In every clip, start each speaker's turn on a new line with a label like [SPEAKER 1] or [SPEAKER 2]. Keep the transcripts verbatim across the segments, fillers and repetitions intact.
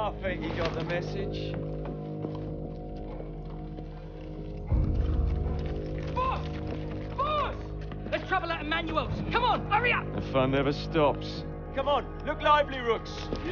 [SPEAKER 1] I think he got the message.
[SPEAKER 2] Boss! Boss! Let's travel out of manuals. Come on, hurry up!
[SPEAKER 1] The fun never stops. Come on, look lively, Rooks.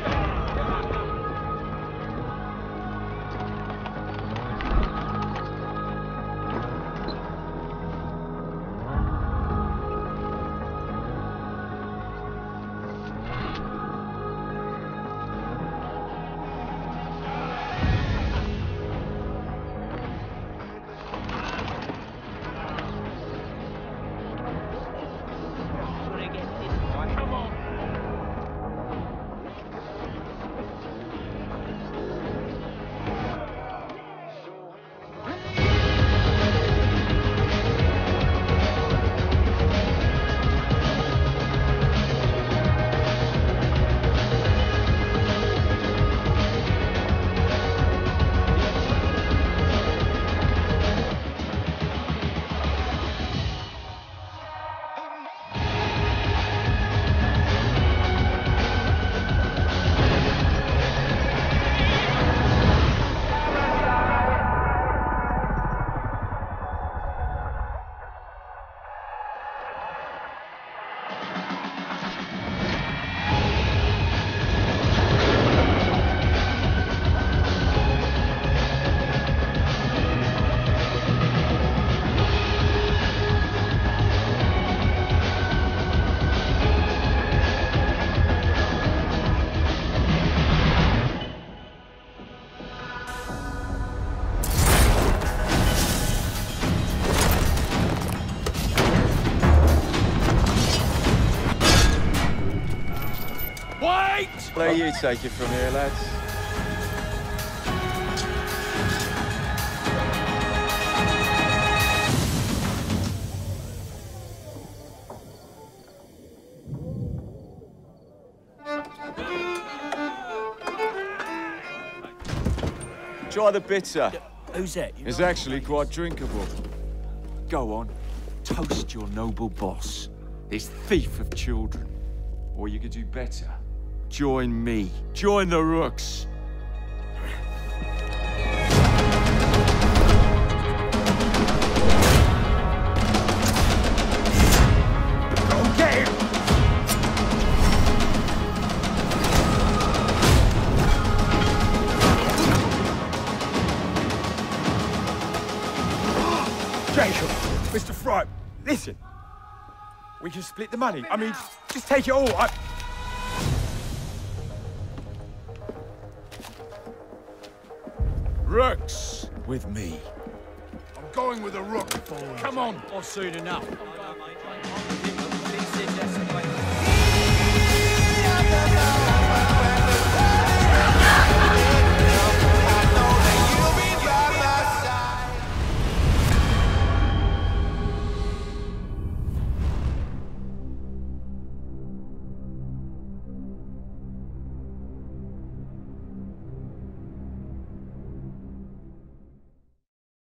[SPEAKER 1] Let you take it from here, lads. Try the bitter.
[SPEAKER 3] Who's that?
[SPEAKER 1] It's actually quite drinkable.
[SPEAKER 3] Go on. Toast your noble boss, this thief of children.
[SPEAKER 1] Or you could do better. Join me. Join the Rooks.
[SPEAKER 3] Go get him!
[SPEAKER 4] Jacob, Mister Fry, listen. We can split the money. I mean, just take it all. I...
[SPEAKER 3] Rooks with me.
[SPEAKER 4] I'm going with a rook. Come on.
[SPEAKER 5] Or soon enough.